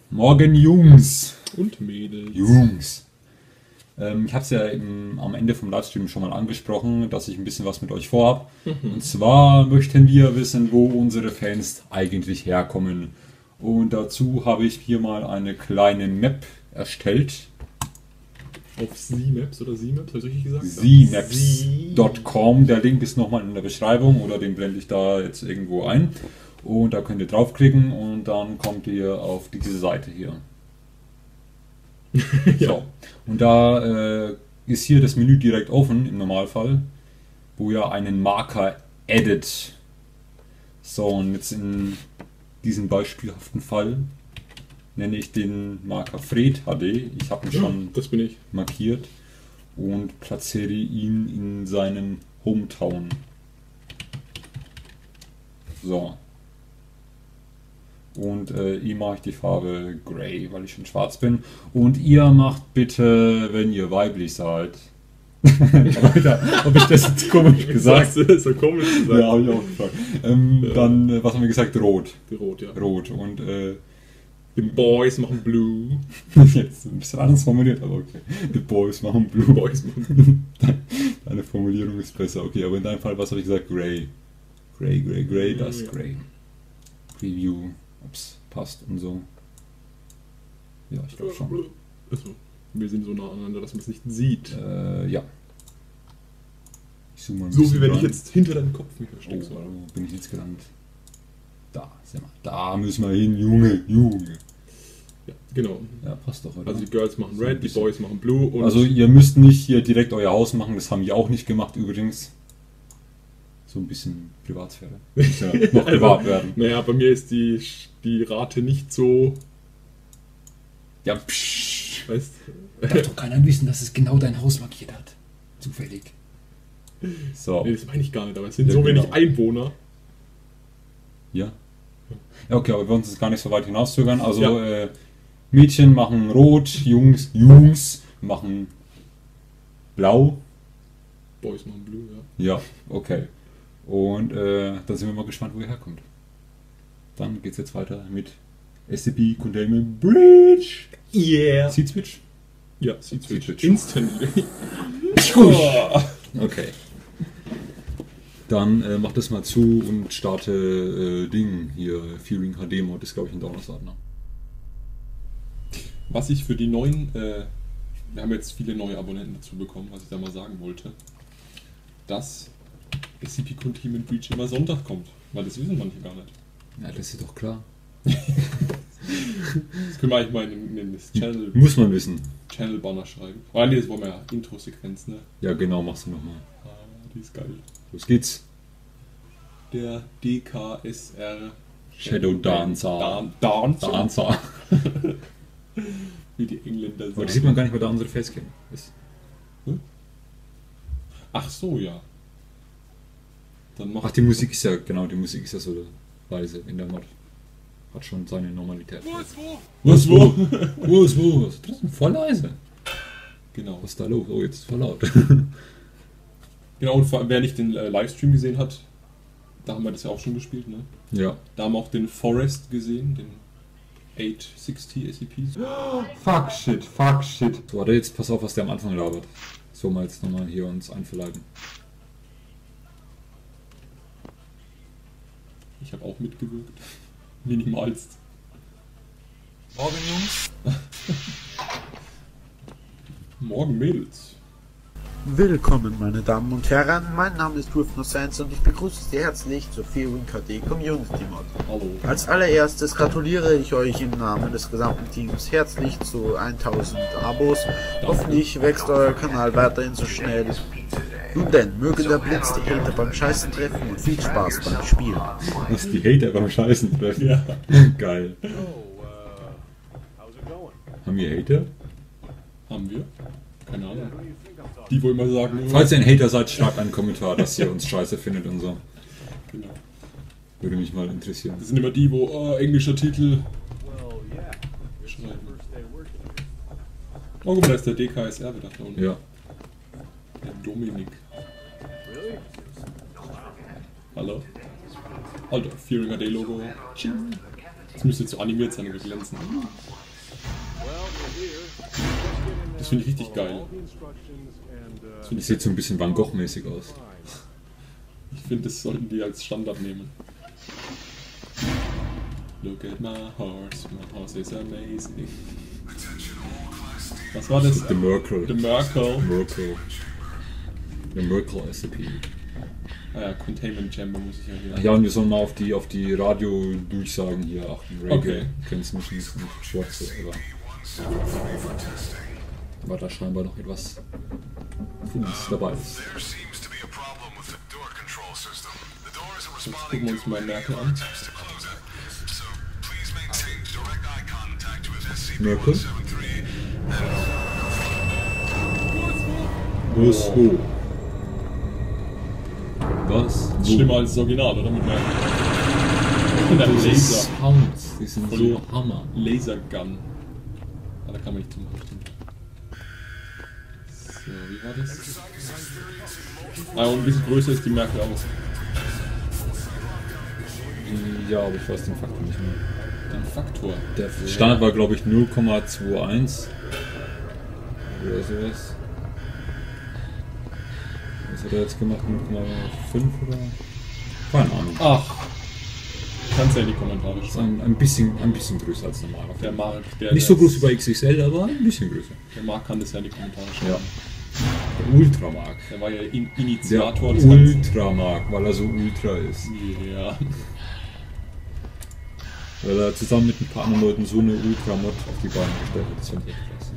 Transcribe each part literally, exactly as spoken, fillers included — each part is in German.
Morgen, Jungs. Und Mädels. Jungs. Ähm, ich habe es ja im, am Ende vom Livestream schon mal angesprochen, dass ich ein bisschen was mit euch vorhab. Mhm. Und zwar möchten wir wissen, wo unsere Fans eigentlich herkommen. Und dazu habe ich hier mal eine kleine Map erstellt. Auf Z-Maps oder Z-Maps, habe ich richtig gesagt? Z Maps Punkt com. Der Link ist nochmal in der Beschreibung oder den blende ich da jetzt irgendwo ein. Und da könnt ihr draufklicken und dann kommt ihr auf diese Seite hier. Ja. So. Und da äh, ist hier das Menü direkt offen im Normalfall, wo ihr einen Marker edit. So, und jetzt in diesem beispielhaften Fall nenne ich den Marker Fred H D. Ich habe ihn Ja, schon das bin ich. markiert und platziere ihn in seinem Hometown. So. Und äh, ihm mache ich die Farbe Grey, weil ich schon schwarz bin. Und ihr macht bitte, wenn ihr weiblich seid. Alter, ob ich das jetzt komisch gesagt habe? Das ist so komisch gesagt. Ja, habe ich auch gefragt. Ähm, Ja. Dann, äh, was haben wir gesagt? Rot. Die Rot, ja. Rot. Und äh, Die Boys machen Blue. jetzt ein bisschen anders formuliert, aber okay. The Boys machen Die Blue. Boys machen Blue. Deine Formulierung ist besser. Okay, aber in deinem Fall, was habe ich gesagt? Grey. Grey, Grey, Grey, das Ja. Grey. Preview, ob's passt und so. Ja, ich glaube schon. Achso. Wir sind so nah aneinander, dass man es nicht sieht. Äh, ja. Ich zoome mal ein So bisschen wie wenn rein. ich jetzt hinter deinem Kopf mich verstecke. Oh, wo bin ich jetzt gelandet? Da, sehen wir. Da müssen wir hin, Junge, Junge. Ja, genau. Ja, passt doch, oder? Also die Girls machen So ein Red, die bisschen. Boys machen Blue und Also ihr müsst nicht hier direkt euer Haus machen, das haben wir auch nicht gemacht übrigens. So ein bisschen Privatsphäre. Muss ja noch privat werden. naja, bei mir ist die, die Rate nicht so, Ja, psch. weißt Darf doch keiner wissen, dass es genau dein Haus markiert hat. Zufällig. So. Nee, das meine ich gar nicht, aber es sind Ja, so genau. wenig Einwohner. Ja. Ja, okay, aber wir wollen uns gar nicht so weit hinauszögern. Also Ja. äh, Mädchen machen rot, Jungs, Jungs machen blau. Boys machen Blue, ja. Ja, okay. Und äh, dann sind wir mal gespannt, wo ihr herkommt. Dann geht's jetzt weiter mit S C P Containment Bridge. Yeah! Seed Switch? Ja, Seed Switch. Switch. Instantly. Okay. Dann äh, mach das mal zu und starte äh, Ding hier. Fearing H D Mod ist, glaube ich, ein Download-Ordner. Was ich für die neuen, äh, wir haben jetzt viele neue Abonnenten dazu bekommen, was ich da mal sagen wollte, dass S C P Containment Breach immer Sonntag kommt, weil das wissen manche gar nicht. Ja, das ist doch klar. Das können wir eigentlich mal in, in das Channel, Muss man wissen. Channel Banner schreiben. Oh nee, das wollen wir ja, Intro-Sequenz, ne? Ja, genau, machst du nochmal. Ah, die ist geil. Los geht's. Der D K S R Shadow Dancer. Dan Dancer. Dancer. Wie die Engländer sagen. Aber das sieht man gar nicht, weil da unsere Facecam ist. Ach so, ja. Dann mach Ach, die Musik ist ja, genau, die Musik ist ja so leise in der Mod. Hat schon seine Normalität. Wo ist wo? Wo ist wo? Wo ist wo? Was ist das denn? Voll leise. Genau. Was ist da los? Oh, jetzt ist es voll laut. Genau, und vor allem, wer nicht den äh, Livestream gesehen hat, da haben wir das ja auch schon gespielt, ne? Ja. Da haben wir auch den Forest gesehen, den achthundertsechzig S C Ps. Fuck shit, fuck shit. So, warte, jetzt pass auf, was der am Anfang labert. So, mal jetzt nochmal hier uns einverleiben. Ich habe auch mitgewirkt. Minimalst. Morgen, Jungs. Morgen, Mädels. Willkommen, meine Damen und Herren, mein Name ist Wolf Science und ich begrüße Sie herzlich zur Fearing H D Community Mod. Hallo. Als allererstes gratuliere ich euch im Namen des gesamten Teams herzlich zu tausend Abos. Hoffentlich wächst euer Kanal weiterhin so schnell. Nun denn, möge der Blitz die Hater beim Scheißen treffen und viel Spaß beim Spielen. Was die Hater beim Scheißen treffen. Ja. Geil. Haben wir Hater? Haben wir? Keine Ahnung. Die wohl immer sagen, Falls ihr ein Hater seid, schreibt einen Kommentar, dass ihr uns scheiße findet und so. genau. Würde mich mal interessieren. Das sind immer die, wo oh, englischer Titel schreiben. Oh, guck mal, da ist der D K S R wieder da unten. Ja. Der Dominik. Hallo? Alter, Fearing H D Logo. Tsching. Das müsste jetzt so animiert sein oder glänzen. Das finde ich richtig geil. Das, Das sieht so ein bisschen Van Gogh-mäßig aus. Ich finde, das sollten die als Standard nehmen. Look at my horse, my horse is amazing. Was war das? The Merkel. The Merkel. Merkel. The Merkel S C P. Ah ja, Containment Chamber muss ich ja hier. Ach ja, und wir sollen mal auf die, auf die Radio-Durchsagen hier achten. Radio Okay. Transmission ist nicht schwarze, aber. War da scheinbar noch etwas für uns dabei ist. Jetzt gucken wir uns mal Merkel an. Merkel? Was? Wo? Was? Das ist schlimmer als das Original, oder? Mit Merkel. Und ein Diese Laser. Sounds, die sind Voll. so Hammer. Lasergun. Ah, da kann man nicht zumachen, stimmt. So, wie war das? Ah, und ein bisschen größer ist die Merkel auch. Ja, aber ich weiß den Faktor nicht mehr. Den Faktor. Der Standard war, glaube ich, null Komma einundzwanzig oder sowas. Was hat er jetzt gemacht? null Komma fünf oder? Keine Ahnung. Ach. Kannst ja in die Kommentare Ist schreiben. ein, ein, bisschen, ein bisschen größer als normal. Der Marc, der. Nicht so der- groß wie bei X X L, aber ein bisschen größer. Der Marc kann das ja in die Kommentare Ja. schreiben. Der Ultramark. Der war ja in Der Initiator des Ganzen. Ultramark, weil er so ultra ist. Ja. Weil er zusammen mit ein paar anderen Leuten so eine Ultramod auf die Beine gestellt hat. Das fand ich echt krass.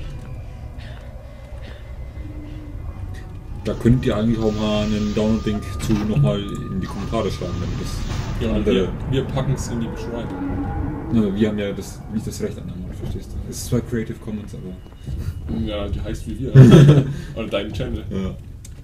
Da könnt ihr eigentlich auch mal einen Download-Link zu nochmal in die Kommentare schreiben, wenn ihr das Ja, und andere. wir, wir packen es in die Beschreibung. Na, wir haben ja das, nicht das Recht an der Mod, verstehst du? Es ist zwar Creative Commons, aber. Ja, die heißt wie wir. Oder dein Channel. Ja.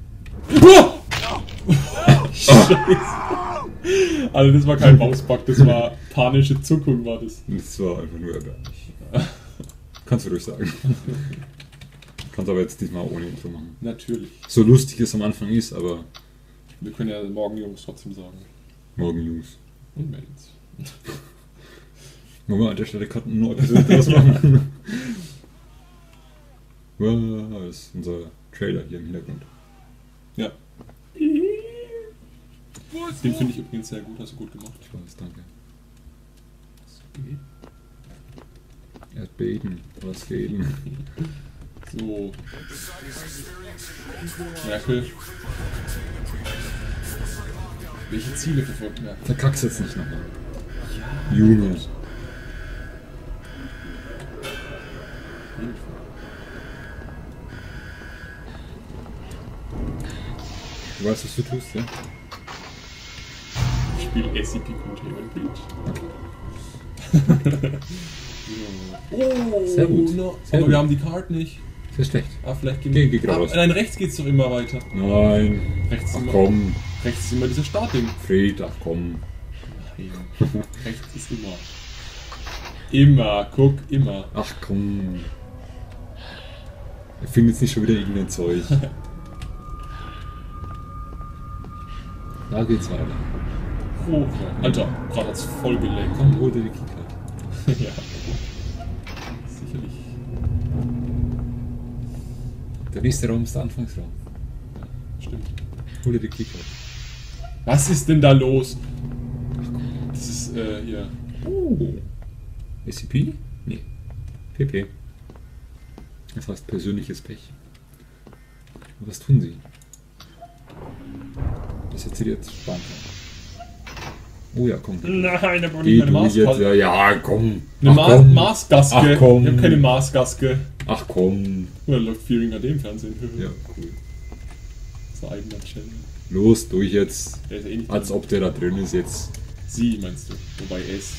Scheiße. Also das war kein Mausbug, das war panische Zuckung war das. Das war einfach nur erbärmlich. Kannst du ruhig sagen. Kannst aber jetzt diesmal ohne Intro machen. Natürlich. So lustig es am Anfang ist, aber Wir können ja morgen Jungs trotzdem sagen. morgen Jungs. Und Mädels. Wollen wir an der Stelle gerade eine neue Episode draus machen? Wow, das ist unser Trailer hier im Hintergrund. Ja. Den finde ich übrigens sehr gut, hast du gut gemacht. Ich weiß, danke. Erdbeben, was reden. So. Merkel. Welche Ziele verfolgt Merkel? Verkack's jetzt nicht nochmal. Ja. Junge. Du weißt, was du tust, ja? Ich spiele S C P Containment Breach. Oh, Sehr gut. No. Sehr Aber gut. wir haben die Card nicht. Sehr schlecht. Ah, vielleicht gehen Geh- geh geradeaus. Ah, nein, rechts geht's doch immer weiter. Nein. Rechts ist Ach immer, komm, rechts ist immer dieser Startding. Fred, ach komm. Nein. Rechts ist immer. Immer, guck, immer. Ach komm. Er findet jetzt nicht schon wieder irgendein Zeug. Da geht's weiter. Oh, Alter, gerade hat's voll gelenkt. Komm, hol dir die Keycard. Ja. Sicherlich. Der nächste Raum ist der Anfangsraum. Stimmt. Hol dir die Keycard. Was ist denn da los? Das ist, äh, hier. Oh. S C P? Nee. P P. Das heißt persönliches Pech. Und was tun sie? Das hätte sie jetzt sparen können. Oh ja, komm. Nein, da brauche Geh ich meine du jetzt. Maßgaske. Ja, ja, komm. Eine Ach, Ma komm. Maßgaske. Ach, komm. Ich habe keine Maßgaske. Ach komm. Oder läuft Fearing H D im Fernsehen. Ja, cool. So eigener Channel. Los, durch jetzt. Der ist ja eh nicht Als ob der da drin ist jetzt. Sie, meinst du? Wobei es.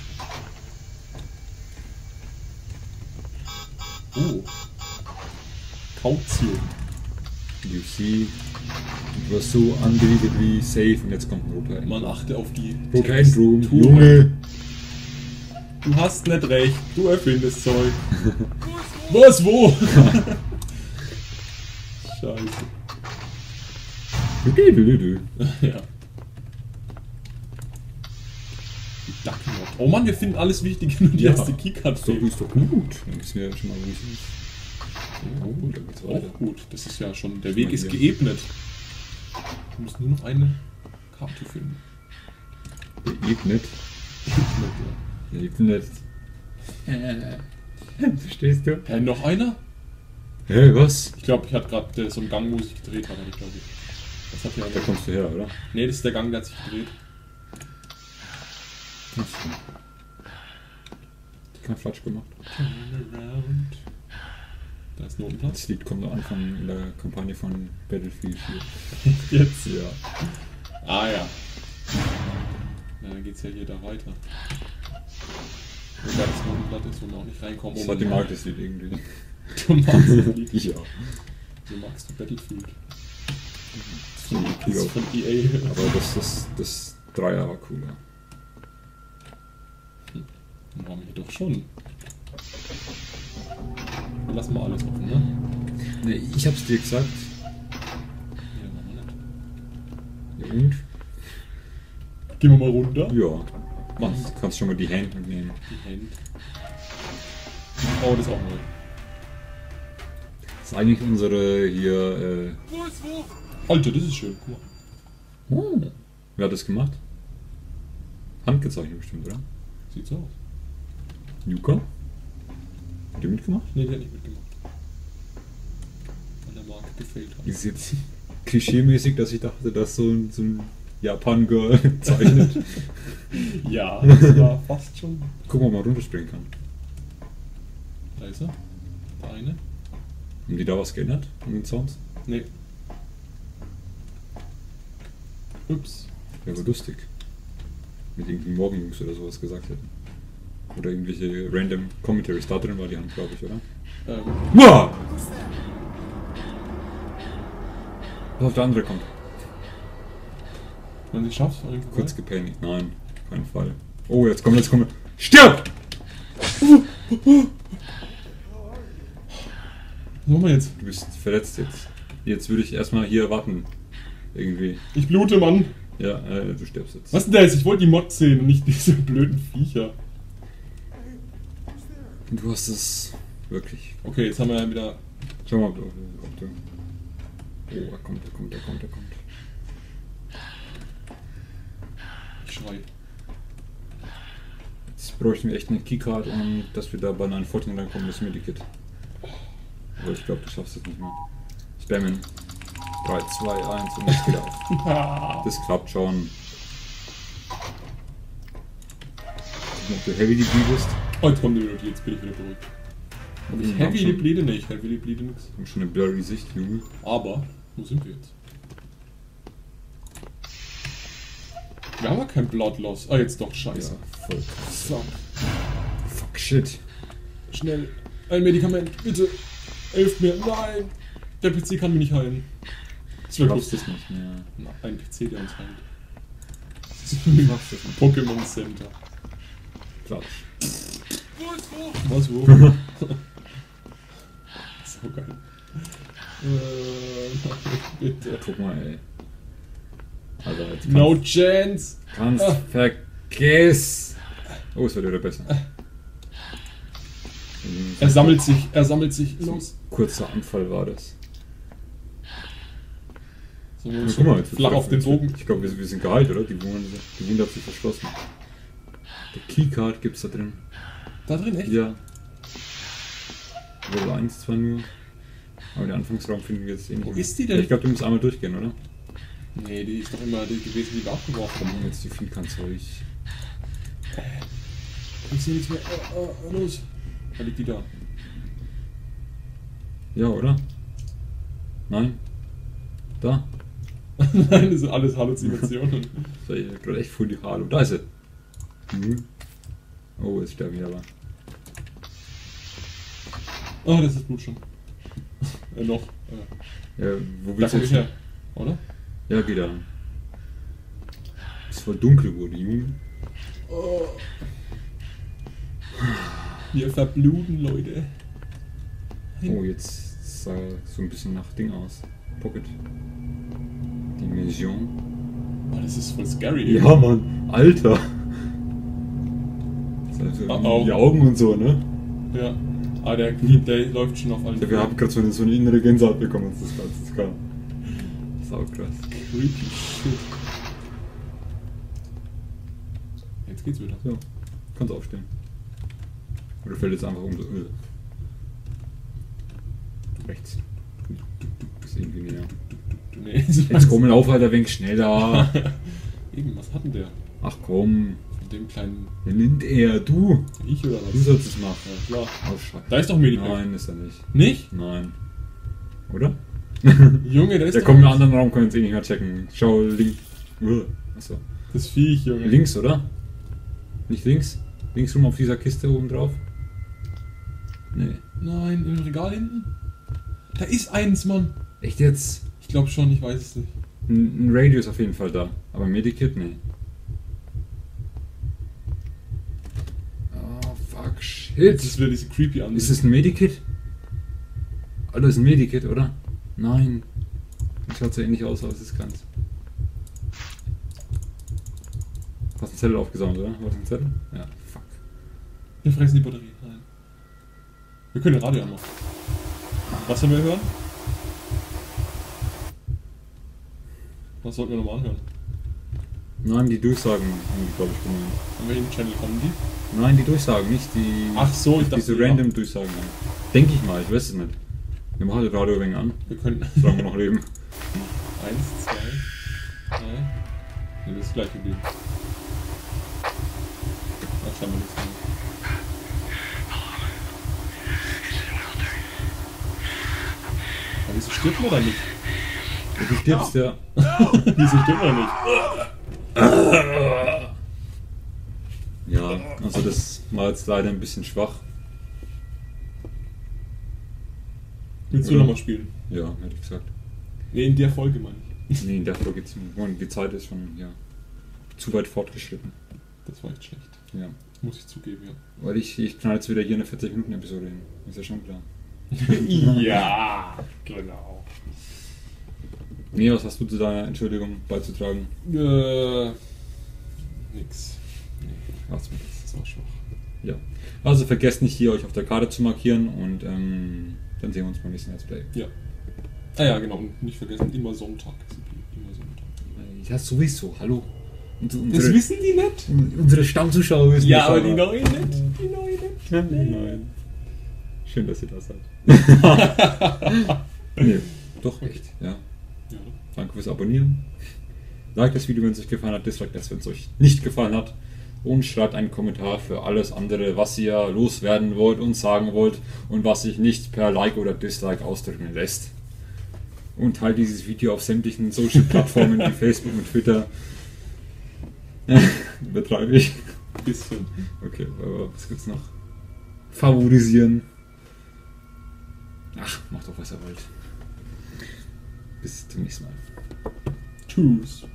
Oh. Kaution. You see. Du warst so unbelievably safe und jetzt kommt ein roter End. Man achte auf die Roter Endroom. Textur. Junge. Du hast nicht recht. Du erfindest Zeug. Was? Wo? Scheiße. Du, du, du, du. Ja. Die Ducknot. Oh Mann, wir finden alles Wichtige, nur die Ja. erste Keycard Ist doch, fehlt. ist doch gut. Dann wissen wir ja schon mal, wo es ist. Oh, da geht's weiter. Auch gut, das ist ja schon, der Weg mal ist hier. geebnet. Du musst nur noch eine Karte finden. Geebnet. Geebnet. Äh. Verstehst du? Hä, noch einer? Hä, was? Ich glaube, ich hatte gerade so einen Gang, wo sich gedreht hat, glaube ich. Das hat ja Da kommst du her, oder? Nee, das ist der Gang, der hat sich gedreht. Kein Flatsch gemacht. Turn around. Da ist Notenplatz. Das Lied kommt am Anfang in der Kampagne von Battlefield vier. Jetzt. Ja. Ah ja. Na, dann geht's ja hier da weiter. Und da das Notenblatt ist, wo wir auch nicht reinkommen. Das hat die Marke das Lied irgendwie. Du magst das Lied. Ja. Du magst du Battlefield. Das Das ist von E A. Aber das, das, das Dreier war cooler. Dann haben wir hier doch schon. Dann lassen wir alles offen, ne? Nee, ich hab's dir gesagt. Ja, machen wir nicht. Ja, und? Gehen wir mal runter. Ja. Machst, kannst schon mal die Hand mitnehmen. Die Hand. Oh, das ist auch neu. Das ist eigentlich unsere hier. Äh Alter, das ist schön. Guck mal. oh. Wer hat das gemacht? Handgezeichnet bestimmt, oder? Sieht so aus. Yuka? Hat der mitgemacht? Ne, der hat nicht mitgemacht. Weil der Marke gefehlt hat. Ist jetzt klischeemäßig, dass ich dachte, dass so ein, so ein Japan-Girl zeichnet. Ja, das war fast schon. Guck mal, ob man runterspringen kann. Da ist er. Der eine. Haben die da was geändert an den Sounds? Ne. Ups. Wäre aber lustig. Mit irgendwie Morgenjungs oder sowas gesagt hätten. Oder irgendwelche random Commentaries da drin war die Hand, glaube ich, oder? Ähm, Wow! Was auf der andere kommt. wenn du es schaffst, irgendwo Kurz rein. gepanikt. Nein, kein Fall. Oh, jetzt kommt, jetzt kommt. Stirb! Was machen wir jetzt? Du bist verletzt jetzt. Jetzt würde ich erstmal hier warten. Irgendwie. Ich blute, Mann. Ja, äh, du stirbst jetzt. Was denn das? Ich wollte die Mod sehen und nicht diese blöden Viecher. Du hast es wirklich. Okay, jetzt haben wir ja wieder. Schau mal, ob du. Ob du oh, er kommt, er kommt, er kommt, er kommt. Ich schrei. Jetzt bräuchten wir echt eine Keycard, um dass wir da bei einem Fortune reinkommen, das Medikit. Aber ich glaube, du schaffst es nicht mehr. Spammen. drei, zwei, eins und jetzt geht auf. Das klappt schon. Ob du Heavy D bist? Oh, jetzt kommt die Melodie, jetzt bin ich wieder beruhigt. Ob ich Wir haben Heavy schon- die Blede? Ne, ich Heavy die Blede nix. Wir haben schon eine blurry Sicht, Junge. Aber, wo sind wir jetzt? Wir haben ja kein Bloodloss. Ah, jetzt doch, scheiße. Ja, voll. Fuck. Fuck shit. Schnell. Ein Medikament, bitte. Helft mir. Nein. Der P C kann mich nicht heilen. Das Du wäre schaffst lustig. es nicht mehr. Na, ein P C, der uns heilt. Du schaffst es nicht. Pokémon Center. Klatsch. Was, wo? So geil. Äh, nein, bitte. Guck mal, ey. Alter, jetzt No kannst, chance. kannst Ah. vergiss. Oh, es wird wieder besser. Er sammelt sich, er sammelt sich. So ein Los. kurzer Anfall war das. So, Ja, guck mal, jetzt flach auf den jetzt wird- Bogen. Ich glaube, wir, wir sind geheilt, oder? Die Wunde, die Wunde hat sich verschlossen. Der Keycard gibt's da drin. Da drin, echt? Ja. Level eins zwar nur. Aber den Anfangsraum finden wir jetzt eh nicht. Wo mehr. ist die denn? Ich glaube, du musst einmal durchgehen, oder? Nee, die ist doch immer die gewesen, die wir abgeworfen haben. Komm, jetzt die Vielkannzeug. Ich sehe nichts mehr. Oh, oh, los. Da liegt die da. Ja, oder? Nein? Da? Nein, das sind alles Halluzinationen. Das war ja gerade echt voll die Halo. Da ist sie. Mhm. Oh, jetzt sterben wir aber. Oh, das ist Blut schon. äh, noch. Äh, Ja, wo da willst du komm ich jetzt her. Oder? Ja, geht da. Es voll dunkel wurde, Junge. Oh. Wir verbluten, Leute. Oh, jetzt sah so ein bisschen nach Ding aus. Pocket. Dimension. Oh, das ist voll scary. Ja, Mann. Alter. Also Ah, auch. die Augen und so, ne? Ja. Ah, der, der läuft schon auf allen. Wir haben gerade so eine, so eine innere Gänsehaut bekommen, uns das Ganze kann. Sau krass. Creepy shit. Jetzt geht's wieder. So, kannst aufstehen. Oder fällt jetzt einfach um so. Äh. Rechts. Das ist irgendwie näher. Nee, Jetzt komm auf, Alter, wenig schneller. Eben, was hat denn der? Ach komm. Von dem kleinen. Wer nimmt er? Du? Ich oder Du was? sollst es machen. Ja, klar. Oh, Scheiße. Da ist doch Medipack. Nein, ist er nicht. Nicht? Nein. Oder? Junge, der ist Der doch. kommt in einen anderen Raum, können wir jetzt eh nicht mehr checken. Schau links. Achso. Das Viech, Junge. Links, oder? Nicht links? Links rum auf dieser Kiste oben drauf? Nee. Nein, im Regal hinten? Da ist eins, Mann. Echt jetzt? Ich glaube schon, ich weiß es nicht. Ein, ein Radio ist auf jeden Fall da. Aber ein Medikit? Nee. Oh, fuck, shit. Jetzt ist wieder diese creepy an. Ist es ein Medikit? Alter, ist ein Medikit, oder? Nein. Das schaut so ähnlich aus, aber es ist ganz. Hast einen Zettel aufgesammelt, oder? Was ist ein Zettel? Ja, fuck. Wir fressen die Batterie. Nein. Wir können den Radio anmachen. Was sollen wir hören? Was sollten wir nochmal anhören? Nein, die Durchsagen haben die, glaube ich, gemeint. An welchem Channel kommen die? Nein, die Durchsagen, nicht die. Ach so, ich dachte, diese ja. random Durchsagen. Denke ich mal, ich weiß es nicht. Wir machen das Radio ein wenig an, Wir können. solange wir noch leben. Eins, zwei, drei. Ne, das ist gleich geblieben. Da scheinbar nichts mehr. Aber wieso stirbt man da nicht? Du stirbst ja. Wieso stirbt man nicht? Ja, also das war jetzt leider ein bisschen schwach. Willst du Oder? nochmal spielen? Ja, hätte ich gesagt. Ne, in der Folge meine ich. Nee, in der Folge geht's mir. Die Zeit ist schon ja, zu weit fortgeschritten. Das war echt schlecht. Ja. Muss ich zugeben, ja. Weil ich, ich knall jetzt wieder hier eine vierzig Minuten Episode hin. Ist ja schon klar. Ja, genau. Nee, was hast du zu deiner Entschuldigung beizutragen? Äh, nix. Nee, Was mit das? das war schwach. Ja. Also vergesst nicht hier euch auf der Karte zu markieren und ähm, dann sehen wir uns beim nächsten Let's Play. Ja. Ah ja, genau. Und nicht vergessen, immer Sonntag. Immer Sonntag. Ja, sowieso. Hallo. Und Das unsere, wissen die nicht? unsere Stammzuschauer wissen Ja, das, aber die neuen nicht. Die neuen nicht. Nein. Schön, dass ihr das seid. Nee, doch echt, ja. Ja, Danke fürs Abonnieren. Like das Video, wenn es euch gefallen hat, dislike das, wenn es euch nicht gefallen hat. Und schreibt einen Kommentar für alles andere, was ihr loswerden wollt und sagen wollt und was sich nicht per Like oder Dislike ausdrücken lässt. Und teilt dieses Video auf sämtlichen Social-Plattformen wie Facebook und Twitter. Betreibe ich. ein bisschen. Okay, aber was gibt's noch? Favorisieren. Ach, macht doch was ihr wollt. Bis zum nächsten Mal. Tschüss.